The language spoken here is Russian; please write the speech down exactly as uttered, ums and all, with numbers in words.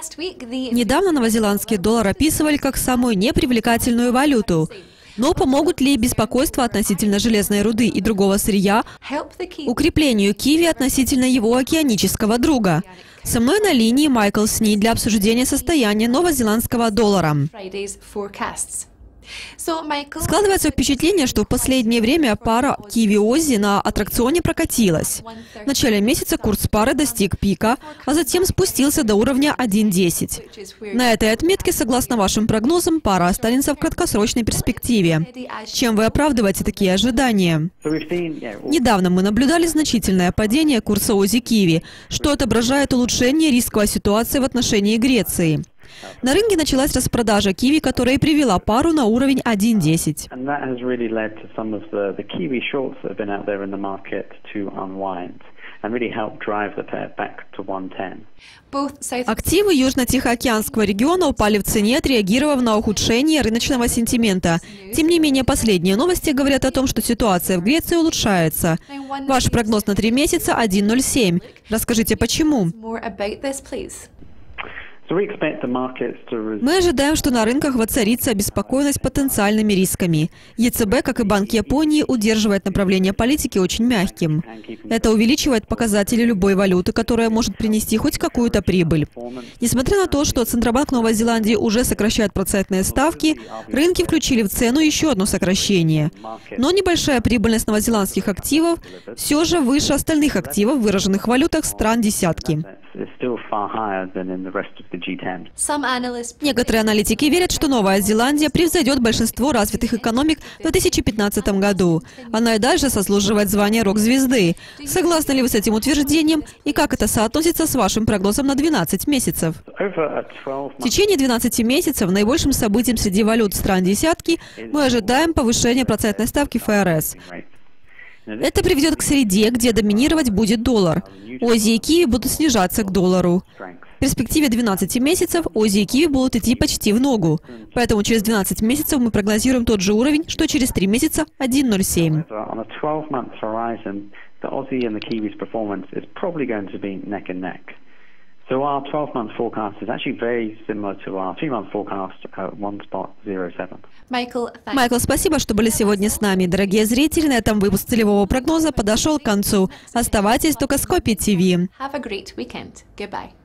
Недавно новозеландский доллар описывали как самую непривлекательную валюту. Но помогут ли беспокойства относительно железной руды и другого сырья укреплению киви относительно его океанического друга? Со мной на линии Майкл Снид для обсуждения состояния новозеландского доллара. Складывается впечатление, что в последнее время пара киви-ози на аттракционе прокатилась. В начале месяца курс пары достиг пика, а затем спустился до уровня один десять. На этой отметке, согласно вашим прогнозам, пара останется в краткосрочной перспективе. Чем вы оправдываете такие ожидания? Недавно мы наблюдали значительное падение курса ози-киви, что отображает улучшение рисковой ситуации в отношении Греции. На рынке началась распродажа киви, которая привела пару на уровень один десять. Активы Южно-Тихоокеанского региона упали в цене, отреагировав на ухудшение рыночного сентимента. Тем не менее, последние новости говорят о том, что ситуация в Греции улучшается. Ваш прогноз на три месяца – один ноль семь. Расскажите, почему? Мы ожидаем, что на рынках воцарится обеспокоенность потенциальными рисками. ЕЦБ, как и Банк Японии, удерживает направление политики очень мягким. Это увеличивает показатели любой валюты, которая может принести хоть какую-то прибыль. Несмотря на то, что Центробанк Новой Зеландии уже сокращает процентные ставки, рынки включили в цену еще одно сокращение. Но небольшая прибыльность новозеландских активов все же выше остальных активов, выраженных в валютах стран десятки. Некоторые аналитики верят, что Новая Зеландия превзойдет большинство развитых экономик в две тысячи пятнадцатом году. Она и дальше заслуживает звания рок-звезды. Согласны ли вы с этим утверждением и как это соотносится с вашим прогнозом на двенадцать месяцев? В течение двенадцати месяцев наибольшим событием среди валют стран десятки мы ожидаем повышения процентной ставки ФРС. Это приведет к среде, где доминировать будет доллар. Ози и киви будут снижаться к доллару. В перспективе двенадцати месяцев ози и киви будут идти почти в ногу. Поэтому через двенадцать месяцев мы прогнозируем тот же уровень, что через три месяца – один ноль семь. So our twelve-month forecast is actually very similar to our three-month forecast at one spot zero seven. Майкл, спасибо, что были сегодня с нами. Дорогие зрители, на этом выпуск целевого прогноза подошел к концу. Оставайтесь только с Копи ТВ. Have a great weekend. Goodbye.